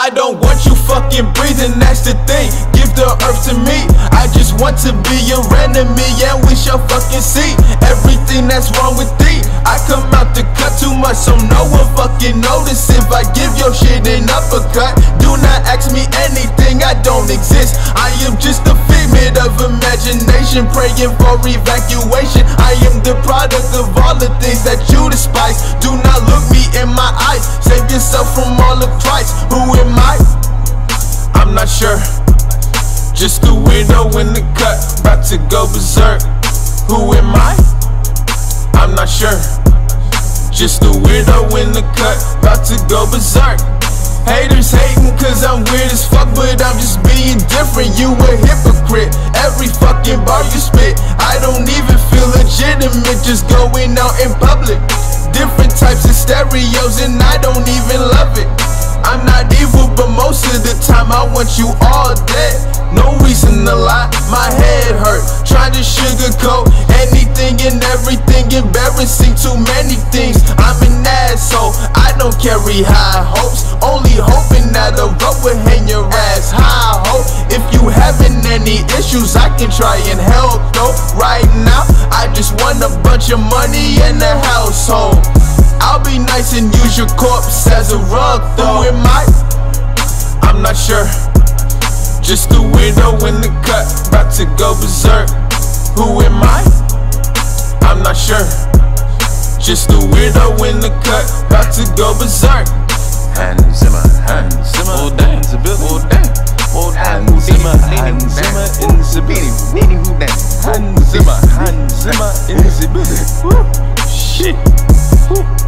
I don't want you fucking breathing, that's the thing. Give the earth to me. I just want to be your enemy, and we shall fucking see everything that's wrong with thee. I come out to cut too much, so no one fucking notice if I give your shit an uppercut. Do not ask me anything, I don't exist. I am just a figment of imagination, praying for evacuation. I am the product of all the things that you despise. Do not look me in my eyes, save yourself from all of Christ. Who am I? I'm not sure. Just a weirdo in the cut, about to go berserk. Who am I? I'm not sure. Just a weirdo in the cut, about to go berserk. Haters hating cause I'm weird as fuck, but I'm just being different. You a hypocrite, every fucking bar you spit, I don't even feel legitimate just going out in public. Different types of stereos and I don't even love it. I'm not evil, but most of the time I want you all dead. No reason to lie, my head hurt, trying to sugarcoat anything and everything, embarrassing too many things. I'm an asshole, I don't carry high hopes, only hoping that a rope will hang your ass high. Hope if you having any issues, I can try and help though. Right now, I just want a bunch of money and a household. I'll be nice and use your corpse as a rug though. Who am I? I'm not sure. Just a weirdo in the cut, about to go berserk. Who am I? I'm not sure. Just a weirdo in the cut, about to go berserk. Hans Zimmer, Hans Zimmer, oh damn, oh damn, oh Hans Zimmer, Hans Zimmer in the building, Hans Zimmer, Hans Zimmer in the building. Shit.